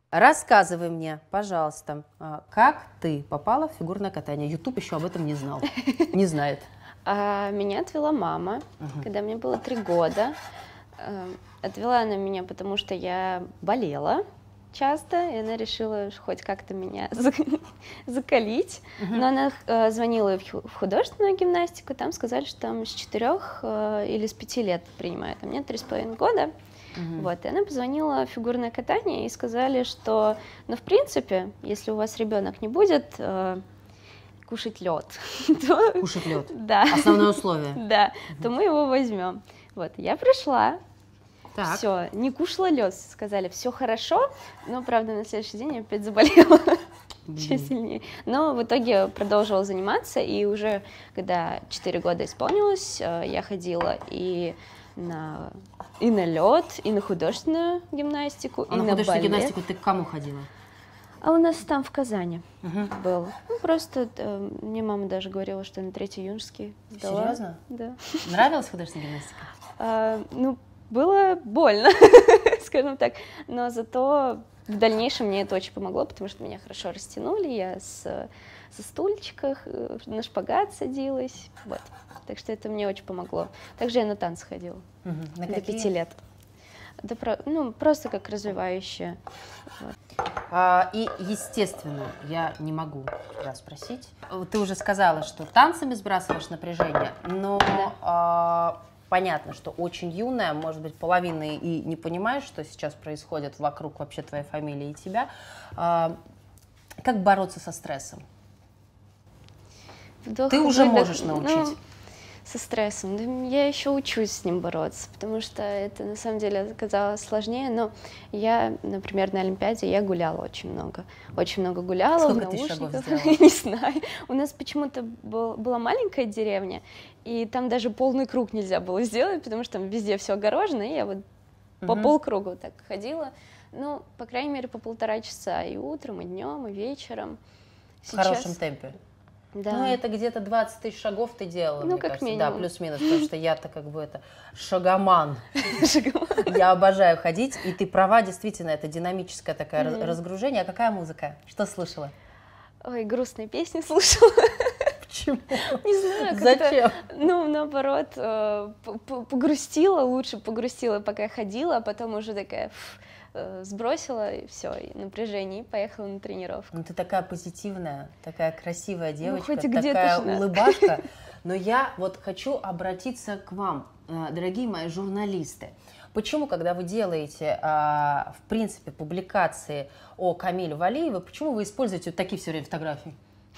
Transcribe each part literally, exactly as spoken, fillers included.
Рассказывай мне, пожалуйста, как ты попала в фигурное катание? YouTube еще об этом не знал, не знает. А, меня отвела мама, uh-huh. когда мне было три года. Отвела она меня, потому что я болела часто, и она решила хоть как-то меня закалить. Uh-huh. Но она э, звонила в художественную гимнастику, там сказали, что там с четырех э, или с пяти лет принимают, а мне три с половиной года. Uh-huh. Вот, и она позвонила в фигурное катание и сказали, что, ну, в принципе, если у вас ребенок не будет э, кушать лед, то... Кушать лед? Да. Основное условие? Да, uh-huh. то мы его возьмем. Вот, я пришла. Так. Все, не кушала лед, сказали, все хорошо, но, правда, на следующий день я опять заболела еще сильнее. Но в итоге продолжила заниматься, и уже когда четыре года исполнилось, я ходила и на, и на лед, и на художественную гимнастику, а и на, на художественную балет. гимнастику ты к кому ходила? А у нас там в Казани uh-huh. был. Ну, просто э, мне мама даже говорила, что на третий юношеский сдала. Серьезно? Да. Нравилась художественная гимнастика? А, ну, было больно, скажем так, но зато в дальнейшем мне это очень помогло, потому что меня хорошо растянули, я с, со стульчиках на шпагат садилась, вот. Так что это мне очень помогло. Также я на танцы ходила угу. на до пяти лет. Да, про, ну, просто как развивающая. Вот. А, и, естественно, я не могу тебя спросить. Ты уже сказала, что танцами сбрасываешь напряжение, но... Да. А, понятно, что очень юная, может быть, половина и не понимаешь, что сейчас происходит вокруг вообще твоей фамилии и тебя. А, как бороться со стрессом? Вдох, Ты уже выдох, можешь научить. Ну, со стрессом. Да, я еще учусь с ним бороться, потому что это на самом деле оказалось сложнее. Но я, например, на Олимпиаде я гуляла очень много. Очень много гуляла. Сколько в ты шагов наушниках. сделала? Я не знаю. У нас почему-то был, была маленькая деревня, и там даже полный круг нельзя было сделать, потому что там везде все огорожено, и я вот угу. по полкругу так ходила. Ну, по крайней мере, по полтора часа и утром, и днем, и вечером. Сейчас... В хорошем темпе. Да. Ну, это где-то двадцать тысяч шагов ты делала, ну, мне как кажется. минимум. Да, плюс-минус, потому что я-то как бы это шагоман. Я обожаю ходить, и ты права, действительно, это динамическое такое mm-hmm. разгружение. А какая музыка? Что слышала? Ой, грустные песни слушала. Почему? Не знаю. Зачем? Ну, наоборот, погрустила, лучше погрустила, пока ходила, а потом уже такая... сбросила, и все, и напряжение, и поехала на тренировку. Ну, ты такая позитивная, такая красивая девочка, ну, хоть такая улыбашка. Но я вот хочу обратиться к вам, дорогие мои журналисты. Почему, когда вы делаете, в принципе, публикации о Камиле Валиевой, почему вы используете вот такие все время фотографии?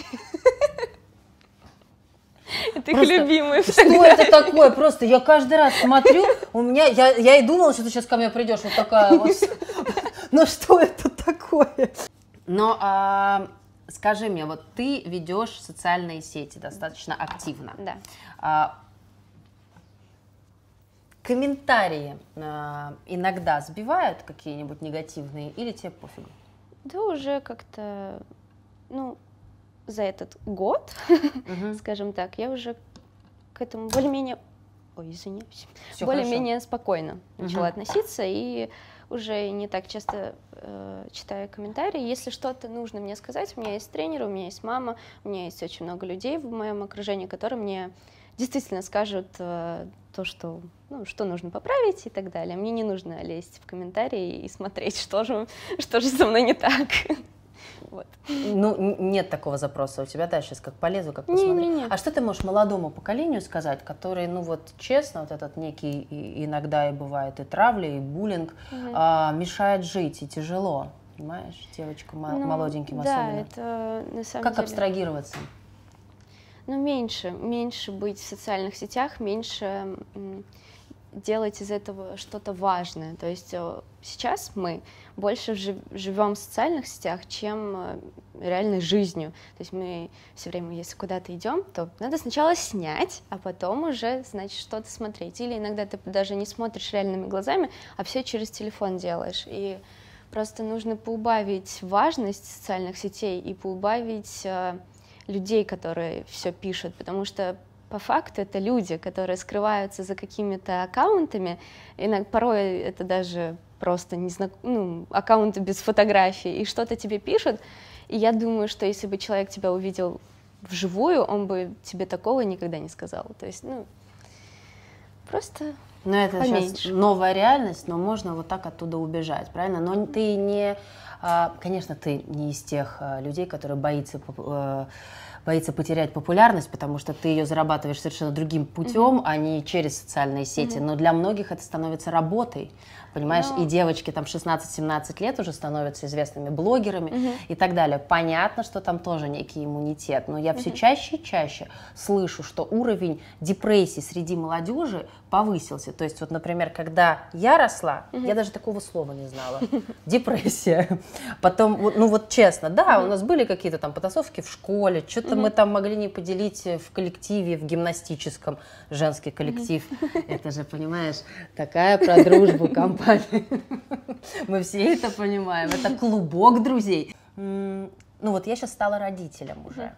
Это их любимые фотографии. Что это такое? Просто я каждый раз смотрю, у меня, я, я и думала, что ты сейчас ко мне придешь, вот такая вот. Ну что это такое? Но а, скажи мне, вот ты ведешь социальные сети достаточно активно. Да. А, комментарии а, иногда сбивают какие-нибудь негативные или тебе пофигу? Да уже как-то, ну, за этот год, uh-huh. скажем так, я уже к этому более-менее, ой, извиняюсь, более-менее спокойно начала uh-huh. относиться и уже не так часто э, читаю комментарии. Если что-то нужно мне сказать, у меня есть тренер, у меня есть мама, у меня есть очень много людей в моем окружении, которые мне действительно скажут э, то, что, ну, что нужно поправить и так далее. Мне не нужно лезть в комментарии и смотреть, что же, что же со мной не так. Вот. Ну, нет такого запроса у тебя, да, сейчас как полезу, как посмотрю. Не, не, не. А что ты можешь молодому поколению сказать, который, ну вот честно, вот этот некий, и, иногда и бывает и травля, и буллинг, угу. а, мешает жить, и тяжело, понимаешь, девочкам ну, молоденьким да, особенно. Это на самом как деле... абстрагироваться? Ну, меньше, меньше быть в социальных сетях, меньше делать из этого что-то важное. То есть сейчас мы больше живем в социальных сетях, чем реальной жизнью. То есть мы все время, если куда-то идем, то надо сначала снять, а потом уже, значит, что-то смотреть. Или иногда ты даже не смотришь реальными глазами, а все через телефон делаешь. И просто нужно поубавить важность социальных сетей и поубавить людей, которые все пишут, потому что по факту это люди, которые скрываются за какими-то аккаунтами, иногда порой это даже просто незнак... ну, аккаунты без фотографий, и что-то тебе пишут, и я думаю, что если бы человек тебя увидел вживую, он бы тебе такого никогда не сказал. То есть, ну, просто но это поменьше. Сейчас новая реальность, но можно вот так оттуда убежать, правильно? Но ты не, конечно, ты не из тех людей, которые боятся, боится потерять популярность, потому что ты ее зарабатываешь совершенно другим путем, mm-hmm. а не через социальные сети. Mm-hmm. Но для многих это становится работой. Понимаешь, no. и девочки там шестнадцать-семнадцать лет уже становятся известными блогерами uh-huh. и так далее. Понятно, что там тоже некий иммунитет, но я uh-huh. все чаще и чаще слышу, что уровень депрессии среди молодежи повысился. То есть вот, например, когда я росла, uh-huh. я даже такого слова не знала. Депрессия. Потом, ну вот честно, да, uh-huh. у нас были какие-то там потасовки в школе, что-то uh-huh. мы там могли не поделить в коллективе, в гимнастическом, женский коллектив. Uh-huh. Это же, понимаешь, такая про дружбу компания. Мы все это понимаем. Это клубок друзей. Ну вот я сейчас стала родителем уже.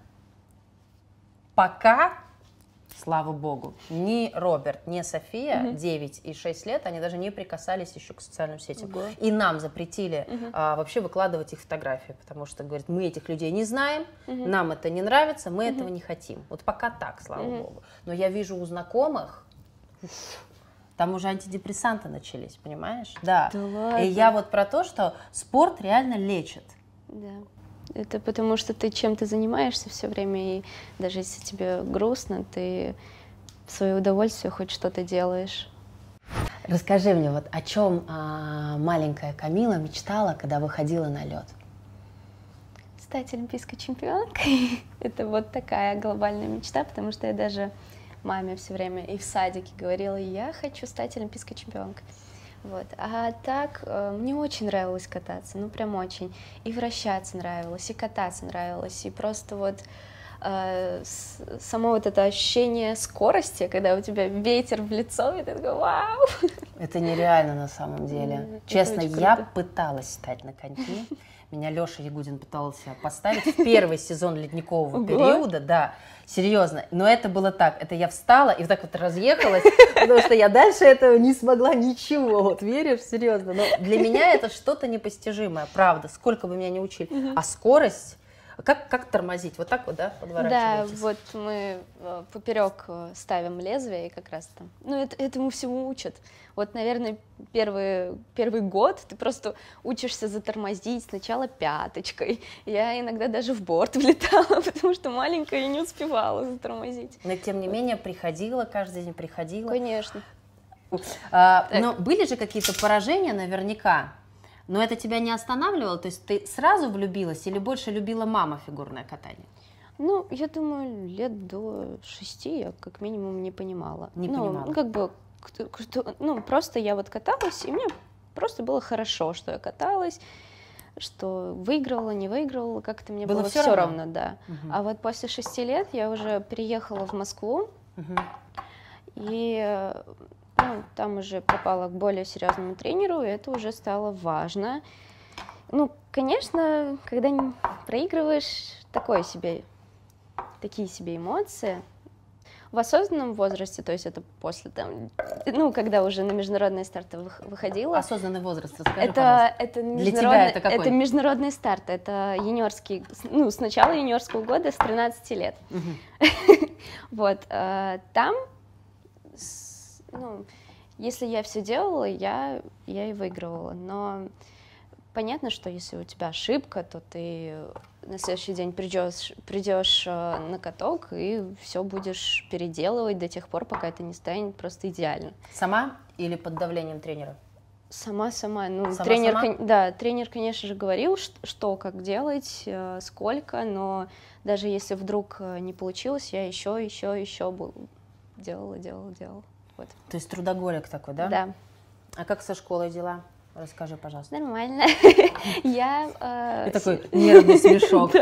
Пока, слава богу, ни Роберт, ни София, девять и шесть лет, они даже не прикасались еще к социальным сетям. И нам запретили а, вообще выкладывать их фотографии, потому что, говорят, мы этих людей не знаем, нам это не нравится, мы этого не хотим. Вот пока так, слава богу. Но я вижу у знакомых... Там уже антидепрессанты начались, понимаешь? Да. Да ладно. И я вот про то, что спорт реально лечит. Да. Это потому что ты чем-то занимаешься все время, и даже если тебе грустно, ты в свое удовольствие хоть что-то делаешь. Расскажи мне, вот о чем а, маленькая Камила мечтала, когда выходила на лед? Стать олимпийской чемпионкой. Это вот такая глобальная мечта, потому что я даже маме все время и в садике говорила, я хочу стать олимпийской чемпионкой. Вот. А так, мне очень нравилось кататься, ну прям очень. И вращаться нравилось, и кататься нравилось, и просто вот э, само вот это ощущение скорости, когда у тебя ветер в лицо, и ты такой, вау! Это нереально на самом деле. Это честно, я пыталась стать на коньки. Меня Леша Ягудин пытался поставить в первый сезон ледникового периода, да, серьезно. Но это было так, это я встала и вот так вот разъехалась, потому что я дальше этого не смогла ничего, вот веришь, серьезно. Но для меня это что-то непостижимое, правда, сколько бы меня ни учили. А скорость, как, как тормозить, вот так вот, да, подворачиваетесь? Да, вот мы поперек ставим лезвие и как раз там, ну это, этому всему учат. Вот, наверное, первый, первый год ты просто учишься затормозить сначала пяточкой. Я иногда даже в борт влетала, потому что маленькая и не успевала затормозить. Но тем не менее приходила, каждый день приходила. Конечно. А, но были же какие-то поражения наверняка, но это тебя не останавливало? То есть ты сразу влюбилась или больше любила мама фигурное катание? Ну, я думаю, лет до шести я как минимум не понимала. Не ну, понимала? Как бы... Ну, просто я вот каталась, и мне просто было хорошо, что я каталась, что выигрывала, не выигрывала, как-то мне было, было все равно, равно да. Угу. А вот после шести лет я уже переехала в Москву, угу. и ну, там уже попала к более серьезному тренеру, и это уже стало важно. Ну, конечно, когда проигрываешь, такое себе, такие себе эмоции. В осознанном возрасте, то есть это после там, ну, когда уже на международные старты выходила. Осознанный возраст, расскажи, это, это Для тебя это какой? Это международные старты, это юниорский, ну, с начала юниорского года, с тринадцати лет. Uh-huh. Вот, там, ну, если я все делала, я, я и выигрывала, но понятно, что если у тебя ошибка, то ты на следующий день придешь, придешь на каток и все будешь переделывать до тех пор, пока это не станет просто идеально. Сама или под давлением тренера? Сама, сама. Ну, сама, тренер, сама? Да, тренер, конечно же, говорил, что, как делать, сколько, но даже если вдруг не получилось, я еще, еще, еще делала, делала, делала. Вот. То есть трудоголик такой, да? Да. А как со школой дела? Расскажи, пожалуйста. Нормально. Я... И такой нервный смешок.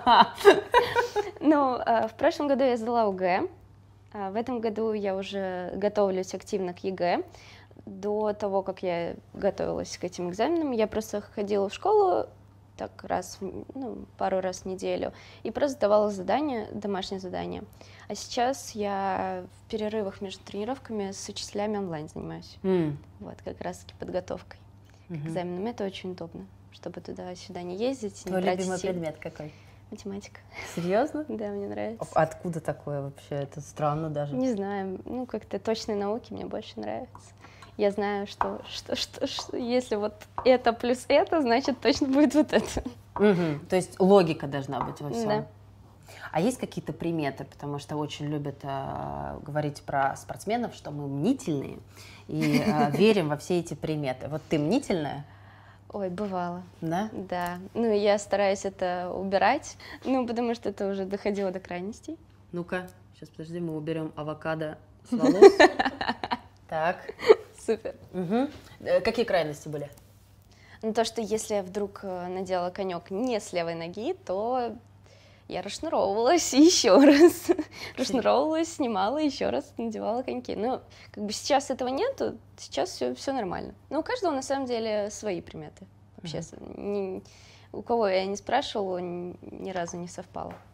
Ну, в прошлом году я сдала ОГЭ. В этом году я уже готовлюсь активно к ЕГЭ. До того, как я готовилась к этим экзаменам, я просто ходила в школу так раз, ну, пару раз в неделю и просто давала задания, домашние задания. А сейчас я в перерывах между тренировками с учителями онлайн занимаюсь. Mm. Вот, как раз-таки подготовкой к угу. экзаменам. Это очень удобно, чтобы туда-сюда не ездить. Твой не любимый сил. предмет какой? Математика. Серьезно? Да, мне нравится. Откуда такое вообще? Это странно даже. Не знаю, ну как-то точные науки мне больше нравятся. Я знаю, что, что, что, что если вот это плюс это, значит точно будет вот это. Угу. То есть логика должна быть во всем. Да. А есть какие-то приметы? Потому что очень любят э, говорить про спортсменов, что мы мнительные и э, верим во все эти приметы. Вот ты мнительная? Ой, бывало. Да? Да. Ну, я стараюсь это убирать, ну, потому что это уже доходило до крайностей. Ну-ка, сейчас, подожди, мы уберем авокадо с волос. Так. Супер. Какие крайности были? Ну, то, что если я вдруг надела конек не с левой ноги, то я расшнуровывалась еще раз. Расшнуровывалась, снимала, еще раз надевала коньки. Ну, как бы сейчас этого нету, сейчас все, все нормально. Но у каждого на самом деле свои приметы. Вообще, uh-huh. ни, у кого я не спрашивала, ни, ни разу не совпало.